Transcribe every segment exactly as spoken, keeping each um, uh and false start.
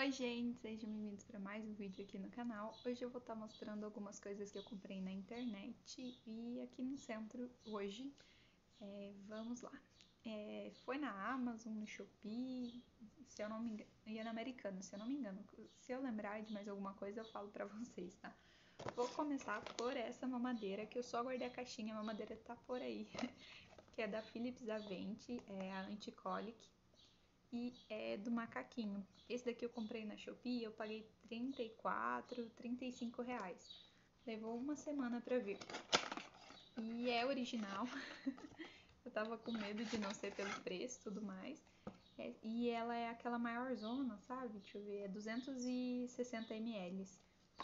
Oi gente, sejam bem-vindos para mais um vídeo aqui no canal. Hoje eu vou estar mostrando algumas coisas que eu comprei na internet e aqui no centro hoje. É, vamos lá. É, foi na Amazon, no Shopee, se eu não me engano, e é na Americanas, se eu não me engano. Se eu lembrar de mais alguma coisa eu falo pra vocês, tá? Vou começar por essa mamadeira, que eu só guardei a caixinha, a mamadeira tá por aí. Que é da Philips Avent, é a Anticolic. E é do macaquinho. Esse daqui eu comprei na Shopee, eu paguei trinta e quatro, trinta e cinco reais. Levou uma semana pra vir. E é original. Eu tava com medo de não ser pelo preço e tudo mais. É, e ela é aquela maior zona, sabe? Deixa eu ver, é duzentos e sessenta mililitros.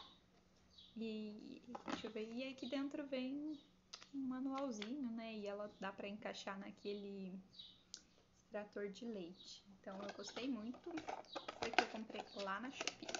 E deixa eu ver, e aqui dentro vem um manualzinho, né? E ela dá pra encaixar naquele extrator de leite. Então eu gostei muito. Esse daqui eu comprei lá na Shopee.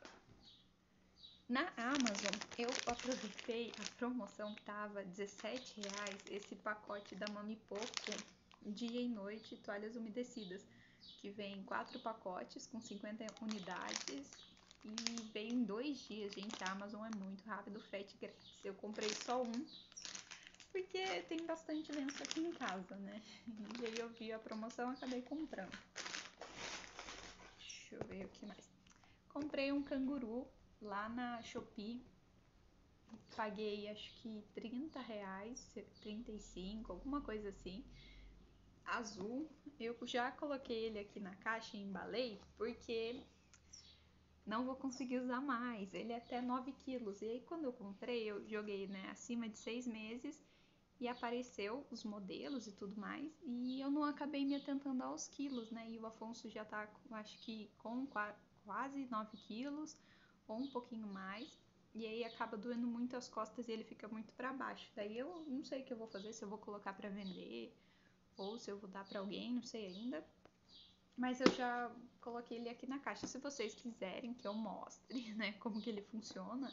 Na Amazon eu aproveitei a promoção que tava dezessete reais esse pacote da Mami Poco dia e noite toalhas umedecidas, que vem quatro pacotes com cinquenta unidades e veio em dois dias, gente. A Amazon é muito rápido, frete grátis. Eu comprei só um porque tem bastante lenço aqui em casa, né? E aí eu vi a promoção e acabei comprando. Deixa eu ver o que mais. Comprei um canguru lá na Shopee. Paguei acho que trinta reais, trinta e cinco, alguma coisa assim. Azul. Eu já coloquei ele aqui na caixa e embalei porque não vou conseguir usar mais. Ele é até nove quilos. E aí quando eu comprei, eu joguei, né, acima de seis meses e apareceu os modelos e tudo mais. E eu não acabei me atentando aos quilos, né? E o Afonso já tá, acho que com quase nove quilos ou um pouquinho mais. E aí acaba doendo muito as costas e ele fica muito para baixo. Daí eu não sei o que eu vou fazer, se eu vou colocar para vender ou se eu vou dar para alguém, não sei ainda. Mas eu já coloquei ele aqui na caixa. Se vocês quiserem que eu mostre, né, como que ele funciona,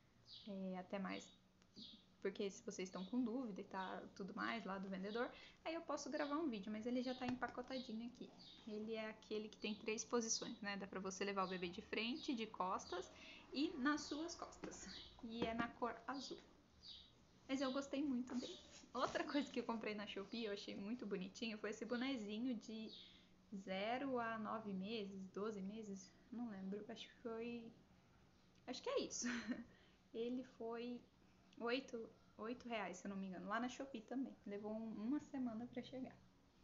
é, até mais, porque se vocês estão com dúvida e tá tudo mais lá do vendedor, aí eu posso gravar um vídeo, mas ele já tá empacotadinho aqui. Ele é aquele que tem três posições, né? Dá pra você levar o bebê de frente, de costas e nas suas costas. E é na cor azul. Mas eu gostei muito dele. Outra coisa que eu comprei na Shopee, eu achei muito bonitinho, foi esse bonezinho de zero a nove meses, doze meses, não lembro, acho que foi... Acho que é isso. Ele foi oito, oito reais, se eu não me engano, lá na Shopee também. Levou um, uma semana pra chegar.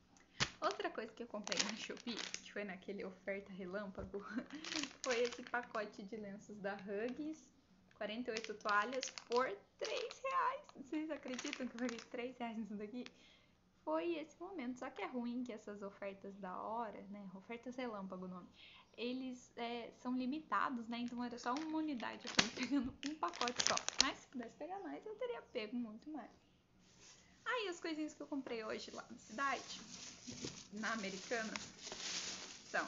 Outra coisa que eu comprei na Shopee, que foi naquele oferta relâmpago, foi esse pacote de lenços da Huggies, quarenta e oito toalhas por três reais. Vocês acreditam que eu paguei três reais nisso daqui? Foi esse momento, só que é ruim que essas ofertas da hora, né, ofertas relâmpago o nome, eles é, são limitados, né, então era só uma unidade, eu fui pegando um pacote só, mas se pudesse pegar mais, eu teria pego muito mais. Aí as coisinhas que eu comprei hoje lá na cidade, na Americana, são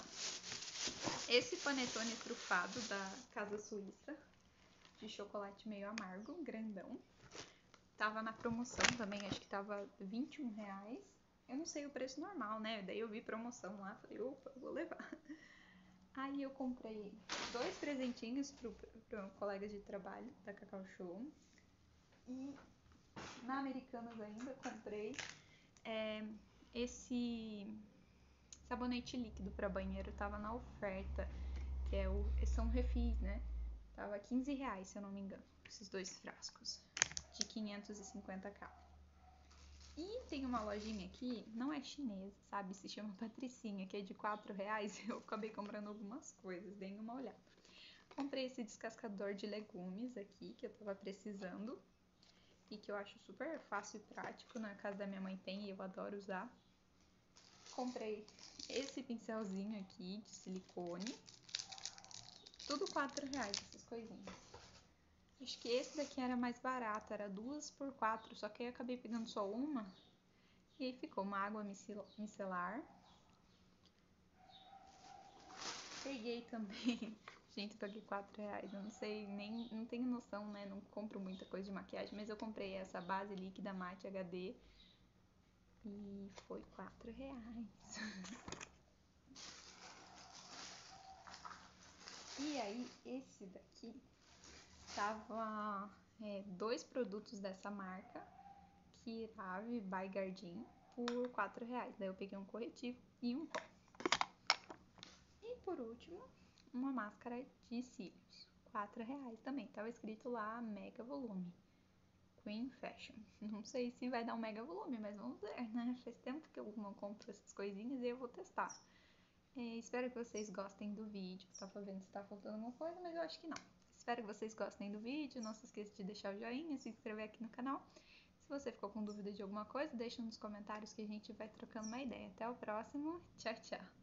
esse panetone trufado da Casa Suíça, de chocolate meio amargo, grandão. Tava na promoção também, acho que tava vinte e um reais. Eu não sei o preço normal, né? Daí eu vi promoção lá, falei, opa, vou levar. Aí eu comprei dois presentinhos pro, pro colega de trabalho da Cacau Show. E na Americanas ainda comprei é, esse sabonete líquido para banheiro, tava na oferta, que é o, são refis, né? Tava quinze reais, se eu não me engano, esses dois frascos de quinhentos e cinquenta mililitros. E tem uma lojinha aqui, não é chinesa, sabe? Se chama Patricinha, que é de quatro reais. Eu acabei comprando algumas coisas, deem uma olhada. Comprei esse descascador de legumes aqui, que eu tava precisando. E que eu acho super fácil e prático. Na casa da minha mãe tem e eu adoro usar. Comprei esse pincelzinho aqui de silicone. Tudo quatro reais, essas coisinhas. Acho que esse daqui era mais barato, era duas por quatro, só que aí eu acabei pegando só uma. E aí ficou uma água micelar. Peguei também, gente, paguei quatro reais, eu não sei, nem, não tenho noção, né, não compro muita coisa de maquiagem, mas eu comprei essa base líquida mate H D e foi quatro reais. aí, esse daqui tava é, dois produtos dessa marca, Kirave by Gardein, por quatro reais. Daí eu peguei um corretivo e um pó. E por último, uma máscara de cílios, quatro reais também. Tava escrito lá Mega Volume, Queen Fashion. Não sei se vai dar um mega volume, mas vamos ver, né? Faz tempo que eu não compro essas coisinhas e eu vou testar. É, espero que vocês gostem do vídeo. Tava vendo se tá faltando alguma coisa, mas eu acho que não. Espero que vocês gostem do vídeo. Não se esqueça de deixar o joinha, se inscrever aqui no canal. Se você ficou com dúvida de alguma coisa, deixa nos comentários que a gente vai trocando uma ideia. Até o próximo. Tchau, tchau.